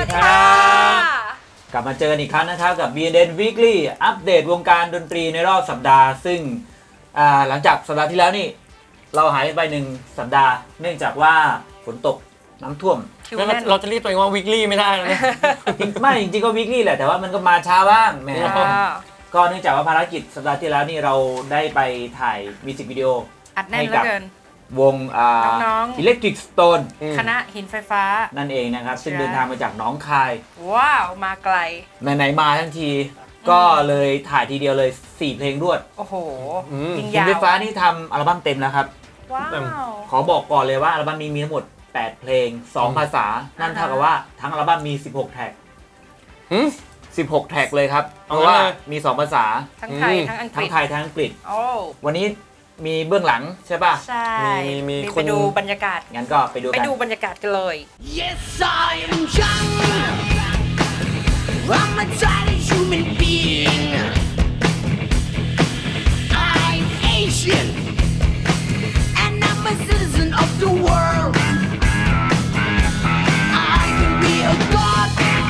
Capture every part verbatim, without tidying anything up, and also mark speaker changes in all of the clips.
Speaker 1: วัสดีครับกลับมาเจอกันอีกครั้งนะครับกับ บี เอ็น เอ็น Weekly อัปเดตวงการดนตรีในรอบสัปดาห์ซึ่งหลังจากสัปดาห์ที่แล้วนี่เราหายไปหนึ่งสัปดาห์เนื่องจากว่าฝนตกน้ำท่วม
Speaker 2: เราจะรีบตัวเองว่า Weekly ไม่ได้แล้วนะ
Speaker 1: ไม่จริงๆก็ Weekly แหละแต่ว่ามันก็มาช้าบ้างแหมก็เนื่องจากว่าภารกิจสัปดาห์ที่แล้วนี่เราได้ไปถ่ายมิวสิกวิดีโอ
Speaker 3: อัดแน่นเหลือเกิน
Speaker 1: วงน้องๆ Electric Stone
Speaker 3: คณะหินไฟฟ้า
Speaker 1: นั่นเองนะครับซึ่งเดินทางมาจากหนองคาย
Speaker 3: ว้าวมาไกล
Speaker 1: ไหนๆมาทั้งทีก็เลยถ่ายทีเดียวเลยสี่เพลงรวด
Speaker 3: โอ้โห
Speaker 1: หินไฟฟ้านี่ทำอัลบั้มเต็มแล้วครับ
Speaker 3: ว้าว
Speaker 1: ขอบอกก่อนเลยว่าอัลบั้มนี้มีทั้งหมดแปดเพลงสองภาษานั่นเท่ากับว่าทั้งอัลบั้มมีสิบหกแท็กสิบหกแท็กเลยครับเพราะว่ามีสองภาษา
Speaker 3: ทั้งไทยทั้งอังกฤษ
Speaker 1: ทั้งไทยทั้งอังกฤษวันนี้มีเบื้องหลังใช่ป่ะ
Speaker 3: ใช่
Speaker 1: มี
Speaker 3: มีไปดูบรรยากาศ
Speaker 1: งั้นก็ไปดูกัน
Speaker 3: ไปดูบรรยากาศกันเลย
Speaker 4: Yes I am young I'm a tiny human being I'm Asian and I'm a citizen of the world I can be a god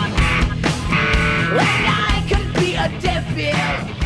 Speaker 4: and I can be a devil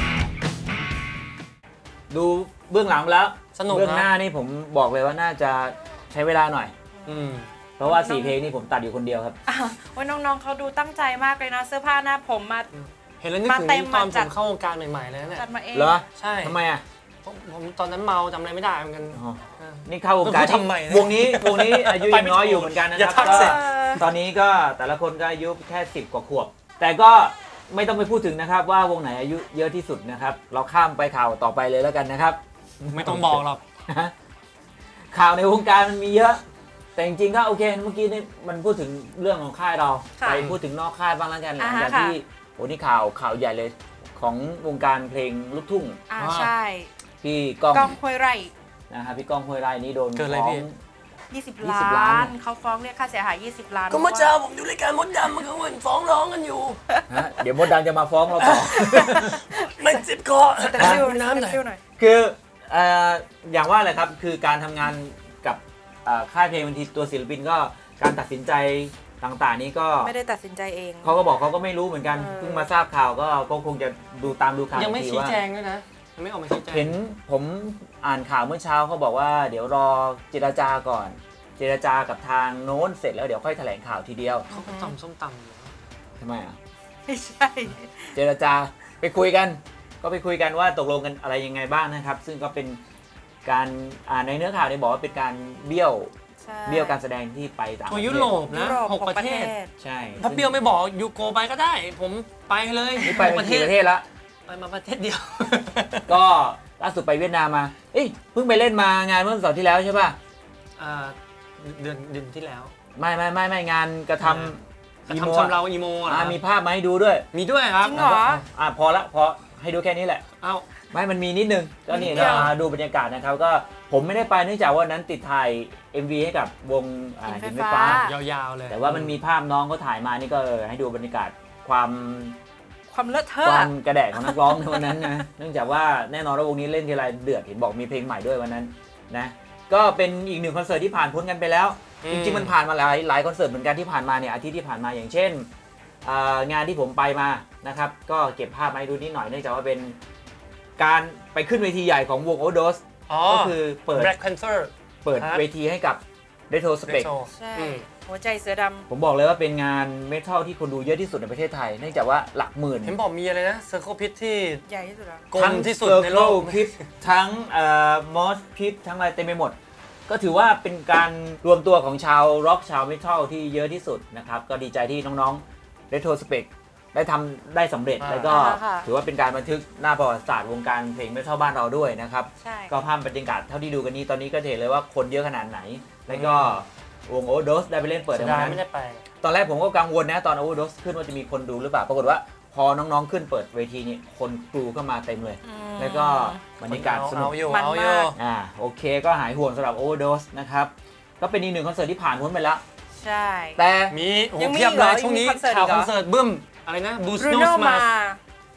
Speaker 1: ดูเบื้องหลังแล้ว
Speaker 2: สนุก
Speaker 1: เบื้องหน้านี่ผมบอกเลยว่าน่าจะใช้เวลาหน่อย
Speaker 2: อืม
Speaker 1: เพราะว่าสี่เพลงนี่ผมตัดอยู่คนเดียวครับ
Speaker 3: ว่าน้องๆเขาดูตั้งใจมากเลยนะเสื้อผ้าหน้าผมมา
Speaker 2: เห็นแล้วนึกถึงตอนผมเข้าวงการใหม่ๆเลยเนี่ย
Speaker 3: จัดมาเอง
Speaker 1: เหรอ
Speaker 2: ใช่
Speaker 1: ทำไมอ่ะ
Speaker 2: ผมตอนนั้นเมาจำอะไรไม่ได้เหมือนกัน
Speaker 1: นี่เข้าวงการวงนี้วงนี้อายุยังน้อยอยู่เหมือนกันนะครับตอนนี้ก็แต่ละคนก็อายุแค่สิบกว่าขวบแต่ก็ไม่ต้องไปพูดถึงนะครับว่าวงไหนอายุเยอะที่สุดนะครับเราข้ามไปข่าวต่อไปเลยแล้วกันนะครับ
Speaker 2: ไม่ต้องบอกหรอก
Speaker 1: ข่าวในวงการมันมีเยอะแต่จริงๆก็โอเคเมื่อกี้นี่มันพูดถึงเรื่องของค่ายเราไปพูดถึงนอกค่ายบ้างแล้วกันหลังจากที่โอ้นี่ข่าวข่าวใหญ่เลยของวงการเพลงลูกทุ่ง
Speaker 3: อ่าใช่
Speaker 1: พี่ก้อง
Speaker 3: ก้องห้วยไร่
Speaker 1: นะครับพี่ก้องห้วยไร่นี่โดนฟ้อง
Speaker 3: ยี่สิบล้านเขาฟ้องเรียกค่าเสียหายยี่สิบล้าน
Speaker 2: ก็เมื่อเช้าผมดูรายการมดดำมันก็เหมือนฟ้องร้องกันอยู่
Speaker 1: ฮะเดี๋ยวมดดำจะมาฟ้องเราต่อ
Speaker 2: ไม่เจ็บคอ
Speaker 3: แต่ซิวน้ำหน่อย
Speaker 1: คืออย่างว่าอะไรครับคือการทำงานกับค่ายเพลงบางทีตัวศิลปินก็การตัดสินใจต่างๆนี้ก็
Speaker 3: ไม่ได้ตัดสินใจเอง
Speaker 1: เขาก็บอกเขาก็ไม่รู้เหมือนกันเพิ่งมาทราบข่าวก็คงจะดูตามดูข่าว
Speaker 2: ยังไม่ชี้แจงด้วยนะยังไม่ออกมาชี้แจง
Speaker 1: เห็นผมอ่านข่าวเมื่อเช้าเขาบอกว่าเดี๋ยวรอเจรจาก่อนเจรจากับทางโน้นเสร็จแล้วเดี๋ยวค่อยแถลงข่าวทีเดียว
Speaker 2: เขาก็ตำส้มต
Speaker 1: ำทำไมอ่ะ
Speaker 3: ไม่ใช่
Speaker 1: เจรจาไปคุยกันก็ไปคุยกันว่าตกลงกันอะไรยังไงบ้างนะครับซึ่งก็เป็นการในเนื้อข่าวได้บอกว่าเป็นการเบี้ยวเบี้ยวการแสดงที่ไปต่างประเทศ
Speaker 2: ยุโรปนะหกประเทศ
Speaker 1: ใช่
Speaker 2: ถ้าเบี้ยวไม่บอกยูโกไปก็ได้ผมไปเลย
Speaker 1: ไปประเทศประเทศละ
Speaker 2: ไปมาประเทศเดียว
Speaker 1: ก็ล่าสุดไปเวียดนามมาเอ้ยเพิ่งไปเล่นมางานเมื่อสัปดาห์ที่แล้วใช่ป่ะ
Speaker 2: เดือนเดือนที่แล้ว
Speaker 1: ไม่ไม่ไม่ไม่งานกระทำ
Speaker 2: อีโมเราอีโม
Speaker 1: อ่ะมีภาพมาให้ดูด้วย
Speaker 2: มีด้วยครับ
Speaker 3: จริงเหรอ
Speaker 1: อ่ะพอละพอให้ดูแค่นี้แหละ
Speaker 2: เอ้า
Speaker 1: ไม่มันมีนิดนึงก็นี่มาดูบรรยากาศนะครับก็ผมไม่ได้ไปเนื่องจากว่านั้นติดถ่าย เอ็ม วี ให้กับวงหินไฟฟ้
Speaker 2: ายาวๆเลย
Speaker 1: แต่ว่ามันมีภาพน้องเขาถ่ายมานี่ก็ให้ดูบรรยากาศความ
Speaker 3: ความเลอะเทอะ
Speaker 1: ความกระแดกของนักร้องในวันนั้นนะเนื่องจากว่าแน่นอนว่าวงนี้เล่นทีไรเดือดเห็นบอกมีเพลงใหม่ด้วยวันนั้นนะก็เป็นอีกหนึ่งคอนเสิร์ตที่ผ่านพ้นกันไปแล้วจริงๆมันผ่านมาหลายหลายคอนเสิร์ตเหมือนกันที่ผ่านมาเนี่ยอาทิตย์ที่ผ่านมาอย่างเช่นงานที่ผมไปมานะครับก็เก็บภาพมาให้ดูนิดหน่อยเนื่องจากว่าเป็นการไปขึ้นเวทีใหญ่ของวง Overdose ก็คือเปิด
Speaker 2: Black Panther
Speaker 1: เปิดเวทีให้กับ Retrospect
Speaker 3: ใช่หัวใจเสือดำ
Speaker 1: ผมบอกเลยว่าเป็นงานเมทัลที่คนดูเยอะที่สุดในประเทศไทยเนื่องจากว่าหลักหมื่น
Speaker 2: เห็นบอกมีอะไรนะ Circle Pit ที่
Speaker 3: ใหญ่ที่สุด
Speaker 1: ทั้งที่สุดในโลกพิททั้งมอสพิททั้งอะไรเต็มไปหมดก็ถือว่าเป็นการรวมตัวของชาวร็อกชาวเมทัลที่เยอะที่สุดนะครับก็ดีใจที่น้องๆ Retrospect ได้ทำได้สำเร็จแล้วก็ถือว่าเป็นการบันทึกหน้าประวัติศาสตร์วงการเพลงเมทัลบ้านเราด้วยนะครับก็ภาพบรรยากาศเท่าที่ดูกันนี้ตอนนี้ก็เห็นเลยว่าคนเยอะขนาดไหนแล้วก็วง Overdose ได้ไปเล่นเปิดในวันนั้น
Speaker 2: ไม่ได้ไป
Speaker 1: ตอนแรกผมก็กังวลนะตอน Overdose ขึ้นว่าจะมีคนดูหรือเปล่าปรากฏว่าพอน้องๆขึ้นเปิดเวทีนี้คนกรูเข้ามาเต็มเลยแล้วก็บรรยากาศสนุก
Speaker 3: มันมาก
Speaker 1: อ่าโอเคก็หายห่วงสำหรับ Overdose นะครับก็เป็นอีกหนึ่งคอนเสิร์ตที่ผ่านพ้นไปแล้ว
Speaker 3: ใช่
Speaker 1: แต่
Speaker 2: มีโอ้เพียบเลยช่วงนี้ข่าวคอนเสิร์ตบึ้มอะไรนะ
Speaker 3: Bruno Mars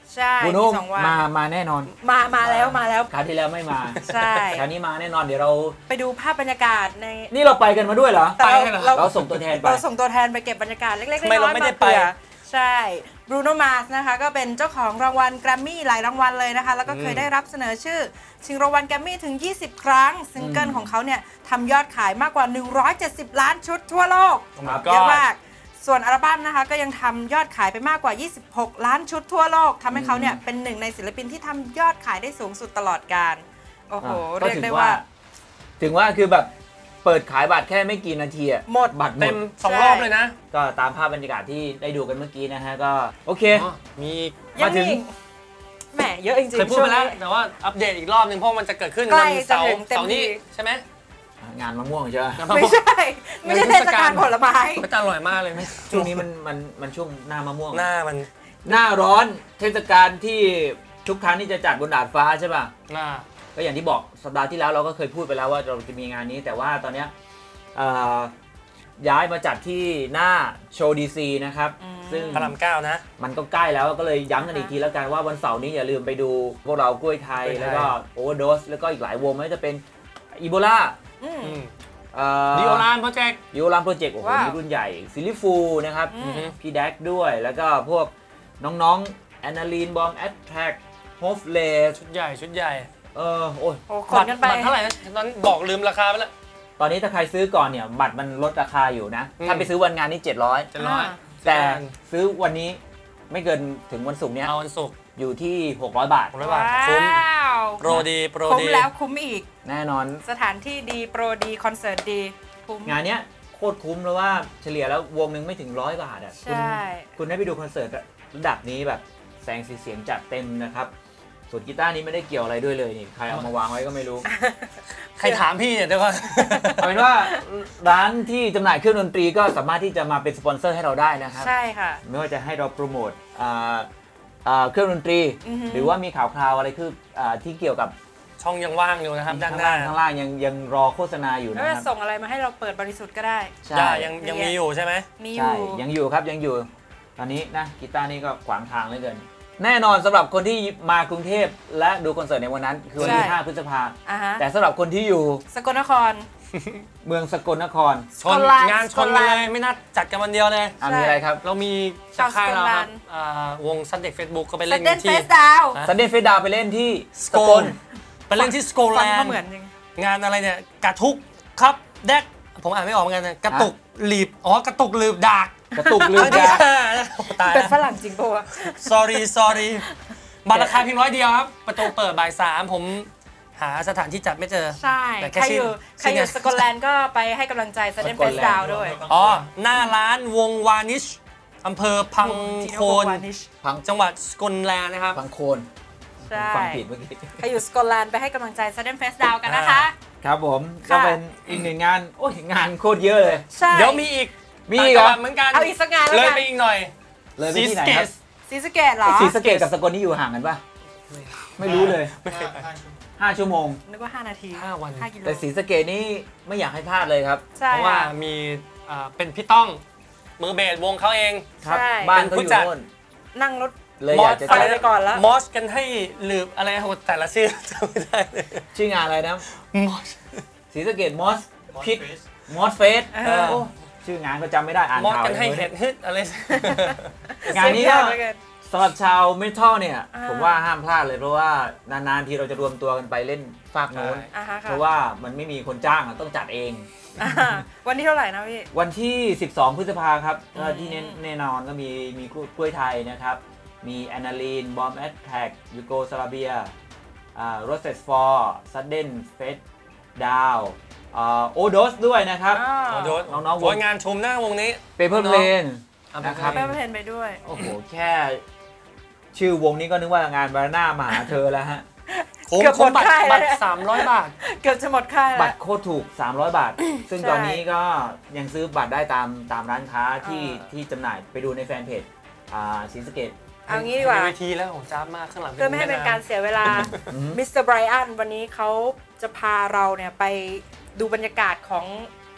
Speaker 3: ใช่
Speaker 1: บรูโน่
Speaker 3: มีสองวัน
Speaker 1: มามาแน่นอน
Speaker 3: มามาแล้วมาแล้ว
Speaker 1: คราวที่แล้วไม่มา
Speaker 3: ใช่
Speaker 1: คราวนี้มาแน่นอนเดี๋ยวเรา
Speaker 3: ไปดูภาพบรรยากาศใน
Speaker 1: นี่เราไปกันมาด้วยเหรอ
Speaker 3: แต่เรา
Speaker 2: ไปเหรอ
Speaker 3: เรา
Speaker 1: เราส่งตัวแทนไป
Speaker 3: เราส่งตัวแทนไปเก็บบรรยากาศเล็กๆ
Speaker 2: ทำไม
Speaker 3: น้
Speaker 2: เรา
Speaker 3: อยๆ
Speaker 2: ไม่ได้
Speaker 3: มาเผื่อ
Speaker 2: ไป
Speaker 3: ใช่บรูโนมาสนะคะก็เป็นเจ้าของรางวัลแกรมมี่หลายรางวัลเลยนะคะ แล้วก็เคยได้รับเสนอชื่อชิงรางวัลแกรมมี่ถึง ยี่สิบ ครั้งซิงเกิลของเขาเนี่ยทำยอดขายมากกว่า หนึ่งร้อยเจ็ดสิบ ล้านชุดทั่วโลก
Speaker 1: ครับ
Speaker 3: เยอะมาก ส่วนอัลบั้มนะคะก็ยังทำยอดขายไปมากกว่า ยี่สิบหก ล้านชุดทั่วโลกทำให้เขาเนี่ยเป็นหนึ่งในศิลปินที่ทำยอดขายได้สูงสุดตลอดกาลโอ้โห
Speaker 1: ก็
Speaker 3: เรียก
Speaker 1: ถึง
Speaker 3: ได้ว่า
Speaker 1: ถึงว่าคือแบบเปิดขายบัตรแค่ไม่กี่นาทีอะ
Speaker 3: หมด
Speaker 1: บัตรหม
Speaker 2: เต็
Speaker 1: ด
Speaker 2: มสองรอบเลยนะ
Speaker 1: ก็ตามภาพบรรยากาศที่ได้ดูกันเมื่อกี้นะฮะก็โอเค
Speaker 2: อ๋อมี
Speaker 3: ยั
Speaker 1: มาถึง
Speaker 3: มีแหมเยอะจริง
Speaker 2: เคย
Speaker 3: ๆ
Speaker 2: พูด
Speaker 3: ช่ว
Speaker 2: ไป
Speaker 3: ง
Speaker 2: แล้ว
Speaker 3: นี้
Speaker 2: แต่ว่าอัปเดตอีกรอบหนึ่งเพราะมันจะเกิดขึ้น
Speaker 3: ใกล้
Speaker 2: วันเสาร์
Speaker 3: จะถึงเต็ม
Speaker 2: เสาร์นี้
Speaker 3: ที
Speaker 2: ใช่ไหม
Speaker 1: งานมะม่วงใช่ไหม
Speaker 3: ไม่ใช่ ไม่ใช่เทศกาลผลไม้
Speaker 2: มันจะอร่อยมากเลยไหม
Speaker 1: ช่วงนี้มันมันมันช่วงหน้ามะม่วง
Speaker 2: หน้ามัน
Speaker 1: หน้าร้อนเทศกาลที่ทุกครั้งที่จะจัดบนดาดฟ้าใช่ป่ะ
Speaker 2: หน้า
Speaker 1: ก็อย่างที่บอกสัปดาห์ที่แล้วเราก็เคยพูดไปแล้วว่าเราจะมีงานนี้แต่ว่าตอนเนี้ยเอ่อย้ายมาจัดที่หน้าโชว์ดีซีนะครับ
Speaker 3: อืม
Speaker 1: ซึ่ง
Speaker 2: พระรามเก้านะ
Speaker 1: มันก็ใกล้แล้วก็เลยย้ำกันอีกทีแล้วกันว่าวันเสาร์นี้อย่าลืมไปดูพวกเรากล้วยไทย
Speaker 2: กล้วยไทย
Speaker 1: แล้วก็โอเวอร์โดสแล้วก็อีกหลายวงไม่ว่าจะเป็นอีโบลา
Speaker 3: อืม
Speaker 2: อืม
Speaker 1: เอ่อ
Speaker 2: ดิโอลานโปรเจกต์
Speaker 1: ดิโอลามโปรเจกต์โอ้โห
Speaker 3: ว้าว
Speaker 1: นี่รุ่นใหญ่ซิลิฟูนะครับ
Speaker 3: อืม
Speaker 1: พี่แดกด้วยแล้วก็พวกน้องๆแอนนาลีนบอมแอตแทกโฮฟเลส
Speaker 2: ชุดใหญ่ชุดใหญ่
Speaker 1: เออโอ้ย
Speaker 3: โอ้ข
Speaker 2: บั
Speaker 3: น
Speaker 2: ตร
Speaker 3: กันไป
Speaker 2: บัตรเท่าไหร่นะตอนนนบอกลืมราคาไปแล้ว
Speaker 1: ตอนนี้ถ้าใครซื้อก่อนเนี่ยบัตรมันลดราคาอยู่นะ
Speaker 2: อืม
Speaker 1: ถ้าไปซื้อวันงานนี่เจ็ดร้อย
Speaker 2: จะร้อย
Speaker 1: แต่ซื้อวันนี้ไม่เกินถึงวันศุกร์เนี้ย
Speaker 2: เอาวันศุกร์
Speaker 1: อยู่ที่หกร้อยบาท
Speaker 2: ผมเลยว่า
Speaker 3: ว้
Speaker 2: คุ้ม
Speaker 3: าว
Speaker 2: โปรดีโปร
Speaker 3: คุ้ม
Speaker 2: ดี
Speaker 3: แล้วคุ้มอีก
Speaker 1: แน่นอน
Speaker 3: สถานที่ดีโปรดีคอนเสิร์ตดีคุ้ม
Speaker 1: งานเนี้ยโคตรคุ้มเพราะว่าเฉลี่ยแล้ววงหนึ่งไม่ถึงร้อยบาทอ่ะคุณ
Speaker 3: ใช่
Speaker 1: คุณได้ไปดูคอนเสิร์ตระดับนี้แบบแสงสีเสียงจัดเต็มนะครับส่วนกีตาร์นี้ไม่ได้เกี่ยวอะไรด้วยเลยนี่ใครเอามาวางไว้ก็ไม่รู้
Speaker 2: ใครถามพี่เนี่ยเดี๋ยวก่อน
Speaker 1: เอาเป็นว่าร้านที่จำหน่ายเครื่องดนตรีก็สามารถที่จะมาเป็นสปอนเซอร์ให้เราได้นะครับ
Speaker 3: ใช่ค่ะ
Speaker 1: ไม่ว่าจะให้เราโปรโมทอ่าอ่าเครื่องดนตรี
Speaker 3: อือฮึ
Speaker 1: หรือว่ามีข่าวคราวอะไรคืออ่าที่เกี่ยวกับ
Speaker 2: ช่องยังว่างอยู่นะครับด้าน
Speaker 1: ข้าง
Speaker 2: หน้า
Speaker 1: ล่างข้างล่างยังยังรอโฆษณาอยู่
Speaker 3: แล้ว
Speaker 1: นะค
Speaker 3: จะ
Speaker 1: รับ
Speaker 3: ส่งอะไรมาให้เราเปิดบริสุทธิ์ก็ได้
Speaker 1: ใช่
Speaker 2: จ้ายังยังมีอยู่ใช่ไหม
Speaker 3: มีอ
Speaker 1: ใช่
Speaker 3: ยู่
Speaker 1: ยังอยู่ครับยังอยู่ ตอนนี้นะกีตาร์นี่ก็ขวางทางเหลือเกิน แน่นอนสำหรับคนที่มากรุงเทพและดูคอนเสิร์ตในวันนั้น คือวันที่
Speaker 3: ใช่
Speaker 1: ห้าพฤษภา
Speaker 3: อ่าฮะ
Speaker 1: แต่สำหรับคนที่อยู่
Speaker 3: สกลนคร
Speaker 1: เมืองสกลนคร
Speaker 2: ชน
Speaker 3: สกอตแลนด์
Speaker 2: งานชน
Speaker 3: สกอตแล
Speaker 2: เล
Speaker 3: นด์
Speaker 2: ยไม่น่าจัดกันวันเดียวเลย
Speaker 1: อ่ะ
Speaker 3: ใช่
Speaker 1: มีอะไรครับ
Speaker 2: เรามี
Speaker 3: ชาว
Speaker 2: ค่ายเรา
Speaker 3: สกอตแล
Speaker 2: ครั
Speaker 3: น
Speaker 2: บ
Speaker 3: ด์
Speaker 2: อ่าวงซันเด็กเฟซบุ๊กก็ไป
Speaker 3: ส
Speaker 2: เล่น
Speaker 3: เดนเฟ
Speaker 2: ที่
Speaker 3: สดาว
Speaker 2: ฮะ
Speaker 1: ซันเดย์เฟสดาวไปเล่นที่
Speaker 2: ส
Speaker 1: ส
Speaker 2: โก
Speaker 1: ก
Speaker 2: ล
Speaker 1: ล
Speaker 2: ไปเล่นที่สโกล
Speaker 3: ฟั
Speaker 2: แล
Speaker 3: ง
Speaker 2: น
Speaker 3: เขา
Speaker 2: ด์
Speaker 3: เหมือนจริง
Speaker 2: งานอะไรเนี่ยกระทุกครับแดกผมอ่านไม่ออกเหมือนกันนะกระตุกหลีบอ๋อกระตุกหลีบดาก
Speaker 1: กระตุกลืม
Speaker 2: อันนี้
Speaker 1: ยา
Speaker 2: ตาย
Speaker 3: เป็นฝ
Speaker 2: แล้ว
Speaker 3: รั่งจริงปะวะ
Speaker 2: sorry sorry บัตรราคาเพียงร้อยเดียวครับ ประตูเปิดบ่ายสามผมหาสถานที่จัดไม่เจอ
Speaker 3: ใช่
Speaker 2: แต่แค่
Speaker 3: ใครอยู่
Speaker 2: ชื่อ
Speaker 3: ใครอยู่
Speaker 2: ชื่อ
Speaker 3: สกอตแลนด์ก็ไปให้กำลังใจสเดนเฟสดาวด้วย
Speaker 2: อ๋อ หน้าร้านวงวานิชอำเภอพังโคน
Speaker 3: วานิช
Speaker 1: พัง
Speaker 2: จังหวัดสกลแลนด์นะครับ
Speaker 1: พังโคน
Speaker 3: ใช่
Speaker 1: ฟังผิดเมื่อกี้
Speaker 3: ใครอยู่สกอตแลนด์ไปให้กำลังใจสเดนเฟสดาวกันนะคะ
Speaker 1: ครับผม
Speaker 3: ค่ะ
Speaker 1: ก็เป็นอีกหนึ่งงาน โอ้ยงานโคตรเยอะเลย
Speaker 3: ใช่
Speaker 2: เดี๋ยวมีอีก
Speaker 1: มีอีกเหรอ
Speaker 2: ต่างจังหวัดเหมือนกัน
Speaker 3: เอาอีกสักงานแล้ว
Speaker 2: เลย
Speaker 3: กัน
Speaker 2: ไปอีกหน่อย
Speaker 1: เลยไปที่ไหนครับ
Speaker 3: ศรีสะเกษเหรอ
Speaker 1: ศรีสะเกษกับสกลนี่อยู่ห่างกันปะไม่รู้เลย
Speaker 2: ไม่เคยไป
Speaker 1: ห้าชั่วโมง
Speaker 3: นึกว่าห้านาที
Speaker 2: ห้าวัน
Speaker 3: ห้ากิโล
Speaker 1: แต่ศรีสะเกษนี่ไม่อยากให้พลาดเลยครับ
Speaker 3: ใช่
Speaker 2: เพราะว่า
Speaker 3: ค่ะ
Speaker 2: มีอ่าเป็นพี่ต้องมือเบสวงเขาเอง
Speaker 1: ครับ
Speaker 3: ใช่
Speaker 1: บ้านเขาอยู่โน่น
Speaker 3: นั่งรถ
Speaker 1: เลยอยากจะ
Speaker 3: มอสไซค์ไปก่อนแล้ว
Speaker 2: มอสกันให้ลืมอะไรโหแต่ละชื่อจำไม่ได้เลย
Speaker 1: ชื่องานอะไรนะ
Speaker 2: มอส
Speaker 1: ศรีสะเกษมอสพิษมอสเฟส
Speaker 3: เออ
Speaker 1: ชื่องานก็จำไม่ได้อ่าน
Speaker 2: มอส
Speaker 1: ข่าว
Speaker 2: กันให้
Speaker 1: อยู่
Speaker 2: เห็ดฮึดอะไร
Speaker 1: งานนี้ก็
Speaker 3: สุดยอดเหลือเกิน
Speaker 1: สำหรับชาวเมทัลเนี่ย
Speaker 3: อ่า
Speaker 1: ผมว่าห้ามพลาดเลยเพราะว่านานๆทีเราจะรวมตัวกันไปเล่นฝากโน้น
Speaker 2: ใช่
Speaker 3: อ่าฮะ
Speaker 1: เพ
Speaker 3: ค่ะ
Speaker 1: ราะว่ามันไม่มีคนจ้างอะต้องจัดเอง
Speaker 3: อ่าวันที่เท่าไหร่นะพี่
Speaker 1: วันที่ สิบสอง พฤษภาครับ
Speaker 3: อืม
Speaker 1: ก็ที่แน่แน่นอนก็มีมีกล้วยไทยนะครับ มีแอนนาลีนบอมแอตแทกยูโกสลาเบียโรสเซสฟอร์ซัดเดนเฟสดาวโอโดสด้วยนะครับ
Speaker 3: อ่า
Speaker 2: ขอโทษ
Speaker 1: น้องๆวง
Speaker 2: โยงานชมหน้าวงนี้
Speaker 1: เปเปอร์เพลน
Speaker 2: เอา
Speaker 1: นะครับ
Speaker 3: แป๊บเพนไปด้วย
Speaker 1: โอ้โห แค่ชื่อวงนี้ก็นึกว่างานบาร์น่ามาหาเธอแล้วฮะ
Speaker 2: คุ้ม
Speaker 3: เกือบหม
Speaker 2: คุ้ม
Speaker 3: ด
Speaker 2: บัตร
Speaker 3: ค่ายแล้ว
Speaker 2: บัต
Speaker 3: เนี่
Speaker 2: ร
Speaker 3: ย
Speaker 2: สามร้อยบาท
Speaker 3: เกือบจะหมดค่าย
Speaker 1: บั
Speaker 3: แล้
Speaker 1: ต
Speaker 3: ว
Speaker 1: รโคตรถูก สามร้อยบาท ซึ่ง
Speaker 3: ใช่
Speaker 1: ตอนนี้ก็ยังซื้อบัตรได้ตามตามร้านค้าที่
Speaker 3: อ่า
Speaker 1: ที่จำหน่ายไปดูในแฟนเพจอ่าศรีสะเกษ
Speaker 3: เอางี้ดีกว่า
Speaker 2: ในเวทีแล้วของจ้าบมากข้างหลัง
Speaker 3: เพื่อไม่ให้เป็นการเสียเวลา
Speaker 1: อืม
Speaker 3: มิสเตอร์ไบรอันวันนี้เขาจะพาเราเนี่ยไปดูบรรยากาศของ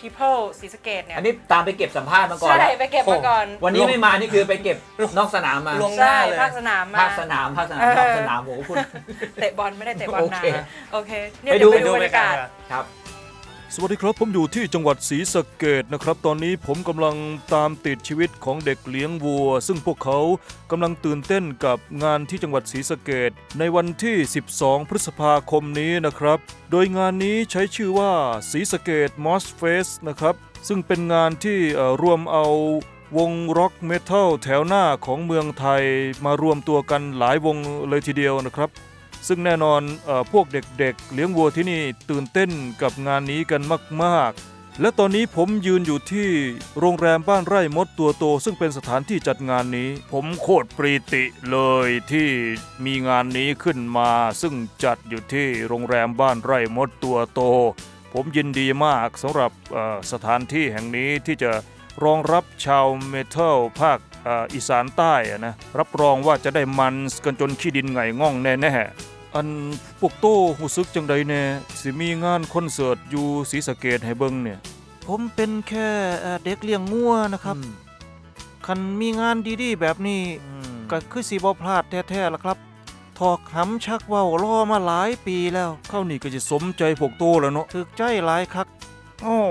Speaker 3: People ศรีสะเกษเนี่ย
Speaker 1: อันนี้ตามไปเก็บสัมภาษณ์มาก่อน
Speaker 3: ใช่
Speaker 1: แล้ว
Speaker 3: ไปเก็บมาก่อน
Speaker 1: วันนี้ไม่มานี่คือไปเก็บนอกสนามมา
Speaker 2: ลวงห
Speaker 3: ใช่
Speaker 2: น้าเลย
Speaker 3: ภาคสนามมา
Speaker 1: ภาคสนามภาคสนามนอกสนามโหคุณ
Speaker 3: เตะบอลไม่ได้เตะบอล
Speaker 1: โอ
Speaker 3: า
Speaker 1: นเค
Speaker 3: นโอเคเนี่ย
Speaker 1: ไป
Speaker 3: เดี๋
Speaker 1: ดู
Speaker 3: ยวไปดูบรรยากาศ
Speaker 1: ครับ
Speaker 5: สวัสดีครับผมอยู่ที่จังหวัดศรีสะเกษนะครับตอนนี้ผมกำลังตามติดชีวิตของเด็กเลี้ยงวัว ซึ่งพวกเขากำลังตื่นเต้นกับงานที่จังหวัดศรีสะเกษในวันที่สิบสองพฤษภาคมนี้นะครับโดยงานนี้ใช้ชื่อว่าศรีสะเกษ Moss Fest นะครับซึ่งเป็นงานที่รวมเอาวงร็อกเมทัลแถวหน้าของเมืองไทยมารวมตัวกันหลายวงเลยทีเดียวนะครับซึ่งแน่นอนเอ่อพวกเด็กๆเลี้ยงวัวที่นี่ตื่นเต้นกับงานนี้กันมากๆและตอนนี้ผมยืนอยู่ที่โรงแรมบ้านไร่มดตัวโตซึ่งเป็นสถานที่จัดงานนี้ผมโคตรปรีติเลยที่มีงานนี้ขึ้นมาซึ่งจัดอยู่ที่โรงแรมบ้านไร่มดตัวโตผมยินดีมากสำหรับสถานที่แห่งนี้ที่จะรองรับชาวเมทัลภาคอีสานใต้นะรับรองว่าจะได้มันกันจนขี้ดินไงง่องแน่ๆอันพวกโต้หูซึกจังใดแน่สิมีงานคอนเสิร์ตอยู่ศรีสะเกษให้เบิ่งเนี่ยผมเป็นแค่เด็กเลี้ยงงัวนะครับคันมีงานดีๆแบบนี้ก็คือสิบ่พลาดแท้ๆล่ะครับทอกหำชักเว้ารอมาหลายปีแล้วเข้านี่ก็จะสมใจพวกโต้แล้วเนาะถึกใจหลายคักโอ้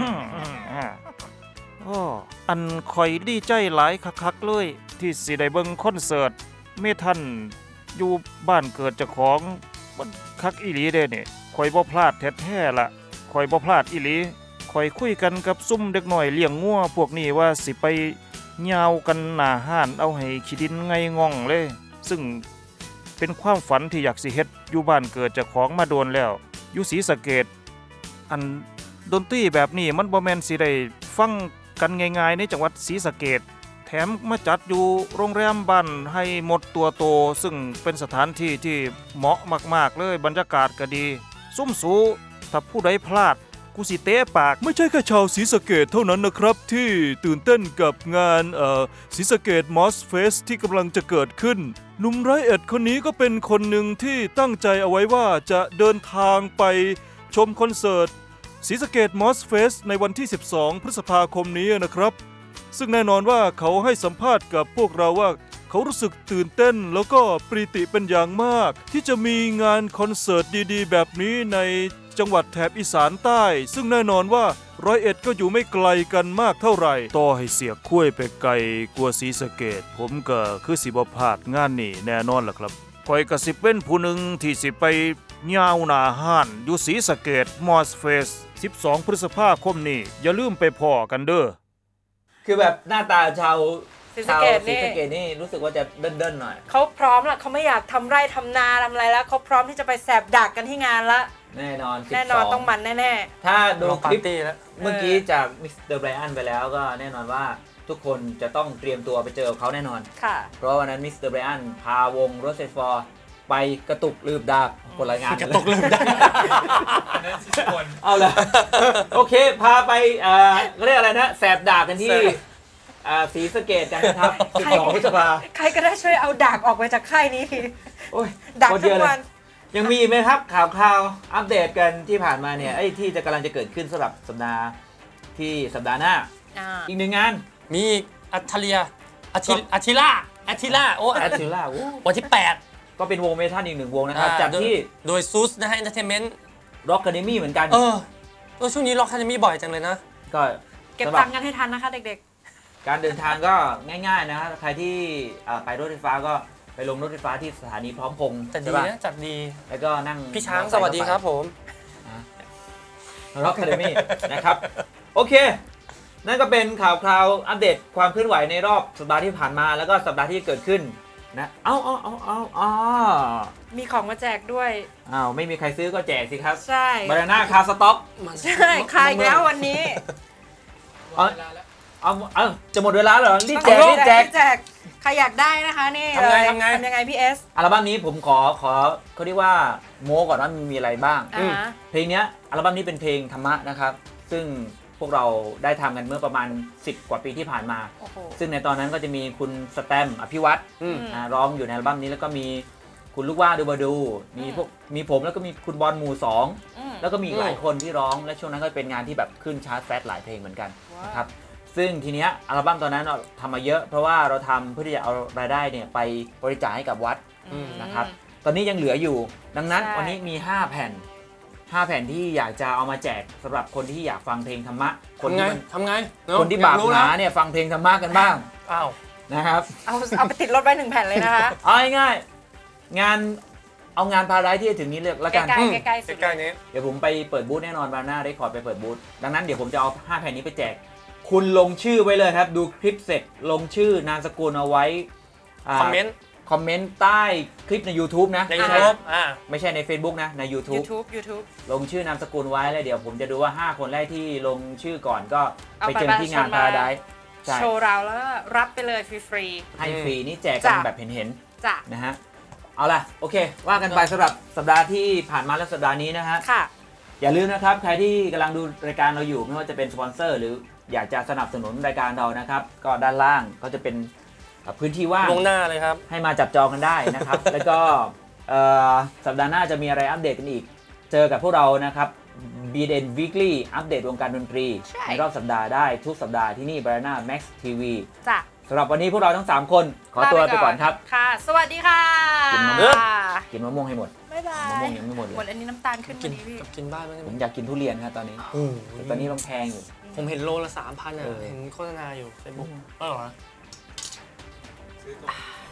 Speaker 5: โอ้อันข่อยดีใจหลายคักๆเลยที่สิได้เบิ่งคอนเสิร์ตเมทัลอยู่บ้านเกิดเจ้าของมันคักอีหลีเด้นี่ข่อยบ่พลาดแท้ๆล่ะข่อยบ่พลาดอีหลีข่อยคุยกันกับซุ่มเด็กน้อยเลี้ยงงัวพวกนี้ว่าสิไปยาวกันหน้าห้านเอาให้ขี้ดินไงง่องเลยซึ่งเป็นความฝันที่อยากสิเฮ็ดอยู่บ้านเกิดเจ้าของมาโดนแล้วอยู่ศรีสะเกษอันดนตรีแบบนี้มันบ่แม่นสิได้ฟังกันง่ายๆในจังหวัดศรีสะเกษแถมมาจัดอยู่โรงแรมบ้านให้หมดตัวโตซึ่งเป็นสถานที่ที่เหมาะมากๆเลยบรรยากาศก็ดีซุ่มสูถ้าผู้ใดพลาดกูสิเตะปากไม่ใช่แค่ชาวศรีสะเกษเท่านั้นนะครับที่ตื่นเต้นกับงานเอ่อศรีสะเกษ Moss Fest ที่กำลังจะเกิดขึ้นหนุ่มไรเอ็ดคนนี้ก็เป็นคนหนึ่งที่ตั้งใจเอาไว้ว่าจะเดินทางไปชมคอนเสิร์ตศรีสะเกษ Moss Fest ในวันที่สิบสองพฤษภาคมนี้นะครับซึ่งแน่นอนว่าเขาให้สัมภาษณ์กับพวกเราว่าเขารู้สึกตื่นเต้นแล้วก็ปรีติเป็นอย่างมากที่จะมีงานคอนเสิร์ตดีๆแบบนี้ในจังหวัดแถบอีสานใต้ซึ่งแน่นอนว่าร้อยเอ็ดก็อยู่ไม่ไกลกันมากเท่าไหร่ต่อให้เสียคุ้ยไปไกลกว่าศรีสะเกษผมก็คือสิบ่พลาดงานนี้แน่นอนล่ะครับข่อยก็สิเป็นผู้หนึ่งที่สิไปยาวหน้าห้านอยู่ศรีสะเกษ Moss Fest สิบสองพฤษภาคมนี้อย่าลืมไปพ้อกันเด้อ
Speaker 1: คือแบบหน้าตาชาว
Speaker 3: ศรีสะเกษนี่
Speaker 1: ศรีสะเกษนี่รู้สึกว่าจะเดินๆหน่อย
Speaker 3: เขาพร้อมละเขาไม่อยากทำไร่ทำนาทำอะไรแล้วเขาพร้อมที่จะไปแสบดักกันที่งานละ
Speaker 1: แน่นอน
Speaker 3: แน่นอนต้องมันแน่
Speaker 1: ๆถ้าดูคลิป
Speaker 2: แล้ว
Speaker 1: เมื่อกี้จากมิสเตอร์ไบรอันไปแล้วก็แน่นอนว่าทุกคนจะต้องเตรียมตัวไปเจอเขาแน่นอน
Speaker 3: ค่ะ
Speaker 1: เพราะวันนั้นมิสเตอร์ไบรอันพาวงโรสเซฟอร์ไปกระตุกลืบดาบคนรายงาน
Speaker 2: กระตุกลืบดาบ
Speaker 1: เอาละโอเคพาไปเอ่อเรียกอะไรนะแสบดาบกันที่ศรีสะเกษกันนะครับสิบสองพฤษภา
Speaker 3: ใครก็ได้ช่วยเอาดาบออกไปจากค่ายนี้ทีดักทุกวัน
Speaker 1: ยังมีไหมครับข่าวข่าวอัปเดตกันที่ผ่านมาเนี่ยไอ้ที่จะกำลังจะเกิดขึ้นสำหรับสัปดาห์ที่สัปดาห์หน้าอีกหนึ่งงาน
Speaker 2: มีอัทเลียอาทิอาทิล่าอาทิล่าโอ้
Speaker 1: อาทิล่า
Speaker 2: วันที่แปด
Speaker 1: ก็เป็นวงเมทัลอีกหนึ่งวงนะครับจัดที่
Speaker 2: โดยซูสนะฮะเอนเตอร์เทนเมนต์
Speaker 1: ร็อกคาเดมี่เหมือนกัน
Speaker 2: เออตัวช่วงนี้ร็อกคาเดมี่บ่อยจังเลยนะ
Speaker 1: ก็
Speaker 3: เก็บตังค์กันให้ทันนะคะเด็ก
Speaker 1: ๆการเดินทางก็ง่ายๆนะใครที่ไปรถไฟฟ้าก็ไปลงรถไฟฟ้าที่สถานีพร้อมพงษ์
Speaker 2: จัดดีนะจัดดี
Speaker 1: แล้วก็นั่ง
Speaker 2: พี่ช้างสวัสดีครับผม
Speaker 1: ร็อกคาเดมี่นะครับโอเคนั่นก็เป็นข่าวคราวอัปเดตความเคลื่อนไหวในรอบสัปดาห์ที่ผ่านมาแล้วก็สัปดาห์ที่เกิดขึ้นนะเอาเอาเอาเอาเอา
Speaker 3: มีของมาแจกด้วย
Speaker 1: อ้าวไม่มีใครซื้อก็แจกสิครับ
Speaker 3: ใช่
Speaker 1: บานาน่าคาสต็อก
Speaker 3: ใช่ขายแล้ววันนี้
Speaker 1: เอาเอาเอาจะหมดเวลาเหรอรีบแจกรีบแจก
Speaker 3: แจกใครอยากได้นะคะนี่
Speaker 2: ทำไงทำไง
Speaker 3: ทำยังไงพี่เอส
Speaker 1: อัลบั้มนี้ผมขอขอเขาเรียกว่าโม้ก่อนว่ามีอะไรบ้างเพลงนี้อัลบั้มนี้เป็นเพลงธรรมะนะครับซึ่งพวกเราได้ทำกันเมื่อประมาณสิบกว่าปีที่ผ่านมาซึ่งในตอนนั้นก็จะมีคุณสแตมอภิวัตรร้องอยู่ในอัลบั้มนี้แล้วก็มีคุณลูกว่าดูบาดูมีพวกมีผมแล้วก็มีคุณบอลหมู่สอง
Speaker 3: อืม
Speaker 1: แล้วก็มีอีกหลายคนที่ร้องและช่วงนั้นก็เป็นงานที่แบบขึ้นชาร์ตแฟตหลายเพลงเหมือนกัน
Speaker 3: ว้าว
Speaker 1: นะครับซึ่งทีเนี้ยอัลบั้มตอนนั้นเราทำมาเยอะเพราะว่าเราทำเพื่อที่จะเอารายได้เนี่ยไปบริจาคให้กับวัด
Speaker 3: อืม
Speaker 1: นะครับตอนนี้ยังเหลืออยู่ ดังนั้น
Speaker 3: ใช่
Speaker 1: วันนี้มี ห้า แผ่น ห้า แผ่นที่อยากจะเอามาแจกสำหรับคนที่อยากฟังเพลงธรรมะคน
Speaker 2: ทำไง
Speaker 1: ที่มัน
Speaker 2: ทำไงเอะ
Speaker 1: คนที่
Speaker 2: อย
Speaker 1: บาก ป
Speaker 2: รู้
Speaker 1: ห
Speaker 2: แล้ว
Speaker 1: นาเนี่ยฟังเพลงธรรมะกันบ้าง
Speaker 2: อ้าว
Speaker 1: นะครับ
Speaker 3: เอาเอาไปติดรถไว้หนึ่งแผ่นเลยนะคะ
Speaker 1: เอาง่ายๆงานเอางานพาราไดที่จะถึงนี้เลยละ
Speaker 3: ใก
Speaker 1: กัน
Speaker 3: ล้
Speaker 2: อืม
Speaker 3: ๆใกล้ๆสุด
Speaker 2: ใกล้ๆนี้
Speaker 1: เดี๋ยวผมไปเปิดบูธแน่นอนบานาได้คอร์ดไปเปิดบูธดังนั้นเดี๋ยวผมจะเอา ห้า แผ่นนี้ไปแจก คุณลงชื่อไว้เลยครับ ดูคลิปเสร็จลงชื่อนามสกุลเอาไว้า
Speaker 2: คอมเมนต์
Speaker 1: คอมเมนต์ใต้คลิปใน YouTube นะ
Speaker 2: ใน
Speaker 1: ไม่
Speaker 2: ยู
Speaker 1: ใช่
Speaker 2: ทูบอ่า
Speaker 1: ไม่ใช่ใน Facebook นะใน YouTube
Speaker 3: YouTube YouTube
Speaker 1: ลงชื่อนามสกุลไว้แล้วเดี๋ยวผมจะดูว่า ห้า คนแรกที่ลงชื่อก่อนก็
Speaker 3: เอา
Speaker 1: ไป
Speaker 3: ไป
Speaker 1: เจอที่งาน
Speaker 3: บัตรชมมา
Speaker 1: พาราไดใช่
Speaker 3: โชว์เราแล้วก็รับไปเลยฟรี
Speaker 1: ให้ฟรีนี่แจกกัน
Speaker 3: จ้ะ
Speaker 1: แบบเห็น
Speaker 3: ๆจ้ะ
Speaker 1: ๆนะฮะเอาล่ะโอเค ว่ากันไปสำหรับสัปดาห์ที่ผ่านมาและสัปดาห์นี้นะฮะ
Speaker 3: ค่ะ
Speaker 1: อย่าลืมนะครับใครที่กำลังดูรายการเราอยู่ไม่ว่าจะเป็นสปอนเซอร์หรืออยากจะสนับสนุนรายการเรานะครับ ก็ด้านล่างก็จะเป็นเอ่อพื้นที่ว่าง
Speaker 2: ลงหน้าเลยครับ
Speaker 1: ให้มาจับจองกันได้นะครับ แล้วก็เอ่อสัปดาห์หน้าจะมีอะไรอัปเดตกันอีก เจอกับพวกเรานะครับ บี เอ็น Weekly อัปเดตวงการดนตรี
Speaker 3: ใช่
Speaker 1: ในรอบสัปดาห์ได้ทุกสัปดาห์ที่นี่ Banana Max ที วี
Speaker 3: จ้ะ
Speaker 1: สำหรับวันนี้พวกเราทั้งสามคนขอตัวไปก่อนครับ
Speaker 3: ค่ะ สวัสดีค่ะ
Speaker 1: กินมะม่วง กินมะม่วงให้หมด
Speaker 3: บ๊ายบาม
Speaker 1: ะม่วง
Speaker 3: ย
Speaker 1: ยังไม่หมดเล
Speaker 3: หมด
Speaker 1: ย
Speaker 3: อันนี้น้ำตาลขึ้น
Speaker 2: กิ
Speaker 3: มาน ดีพี่
Speaker 2: กับกินบ้านไหม
Speaker 1: ผมอยากกินทุเรียนครับตอนนี้
Speaker 2: โอ้โห
Speaker 1: แต่ตอนนี้มันแพงอยู่
Speaker 2: ผมเห็นโลละสามพันอ่ะ
Speaker 1: เออ
Speaker 2: เห็นโฆษณาอยู่เฟซบุ๊กเออเหรอ